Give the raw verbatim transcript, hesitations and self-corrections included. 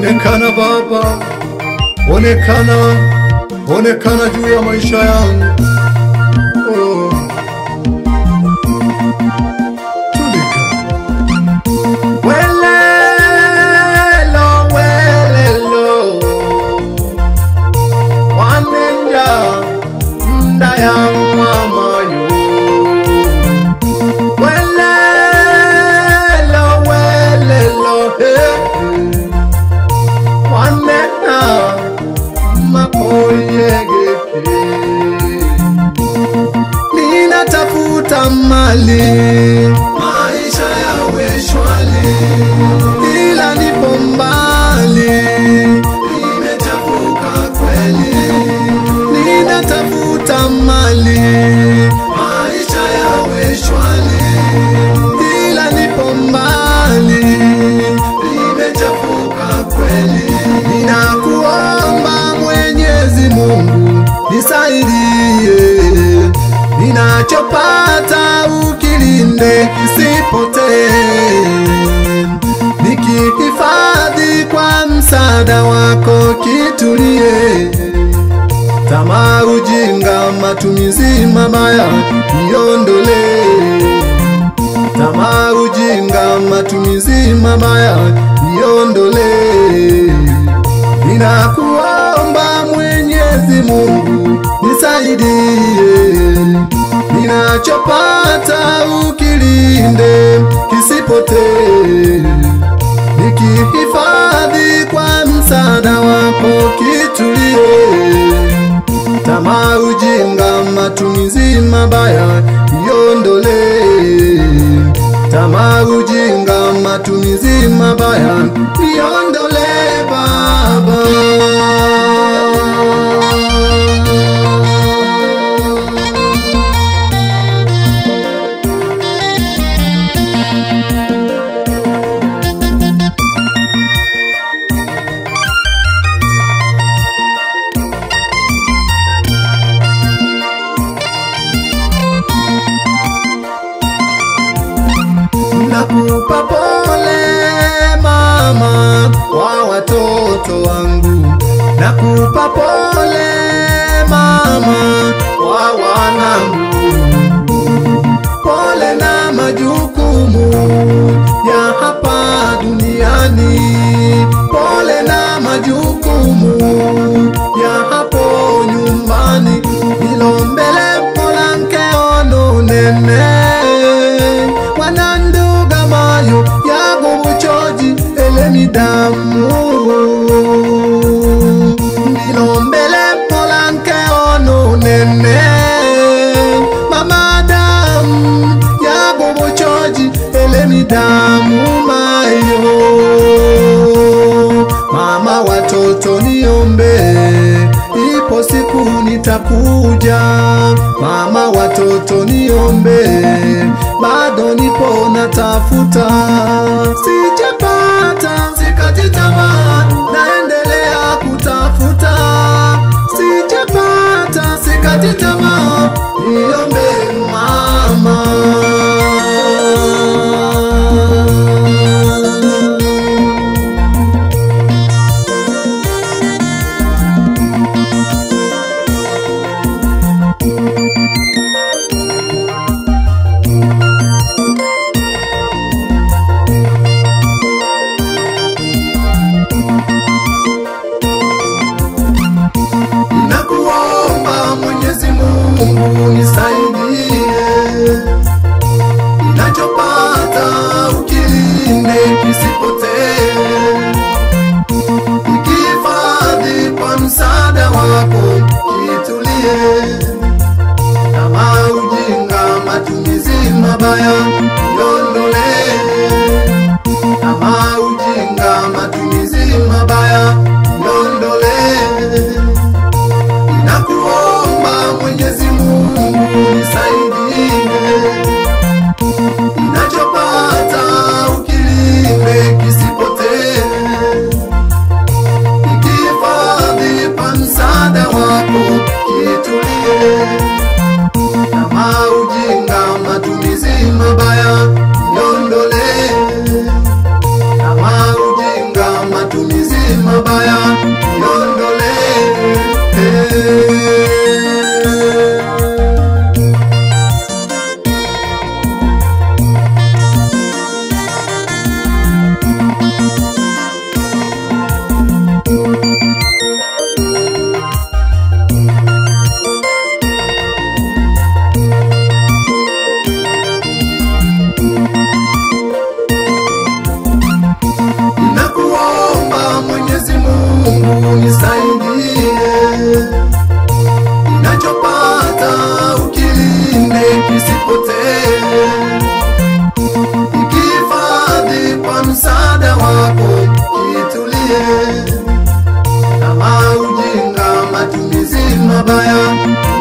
Onekana Baba, onekana, onekana juu ya maisha yangu. Oh. Tulika. Welelo, welelo, wanenda ndaya mama yo. Welelo, welelo, hey. Wanena makoyegeke, ninatafuta mali, maisha yawe shwari, ila nipo mbali, nimechafuka kweli. Ninatafuta mali, maisha yawe shwari, ila nipo mbali, nimechafuka kweli. Ninakuomba Mwenyezi Mungu nisaidie, ninachopata ukilinde kisipotee, nikihifadhi kwa msaada wako kitulie. Tamaa, ujinga, matumizi mabaya niondole. Tamaa, ujinga, matumizi mabaya niondole. Ninakuomba Mwenyezi Mungu nisaidie, ninachopata ukilinde kisipotee, nikihifadhi kwa msaada wako kitulie. Tamaa, ujinga, matumizi mabaya niondole. Tamaa, ujinga, matumizi mabaya niondole Baba. Nakupa pole mama wa watoto wangu, nakupa pole mama wa wanangu, pole na majukumu ya hapa duniani, pole na majukumu ya hapo nyumbani. Nilombele polanke ono nene wananduga mayo yago buchoji elemi damu. Nilombele polanke ono nene mama damu yago buchoji elemi damu mayo. Mama watoto niombe, ipo siku nitakuja. Mama watoto niombe, bado nipo natafuta. Sijapata, sikati tamaa, naendelea kutafuta. Sijapata, sikati tamaa, niombe mama. Nakuomba Mwenyezi Mungu nisaidie, ninachopata ukilinde kisipotee, nikihifadhi kwa msaada wako kitulie. Tamaa, ujinga, matumizi mabaya niondole. Tamaa, ujinga, matumizi mabaya niondole. Nakuomba Mwenyezi Mungu nisaidie, ninachopata ukilinde kisipotee, nikihifadhi kwa msaada wako kitulie. Tamaa, ujinga, matumizi mabaya Bwana.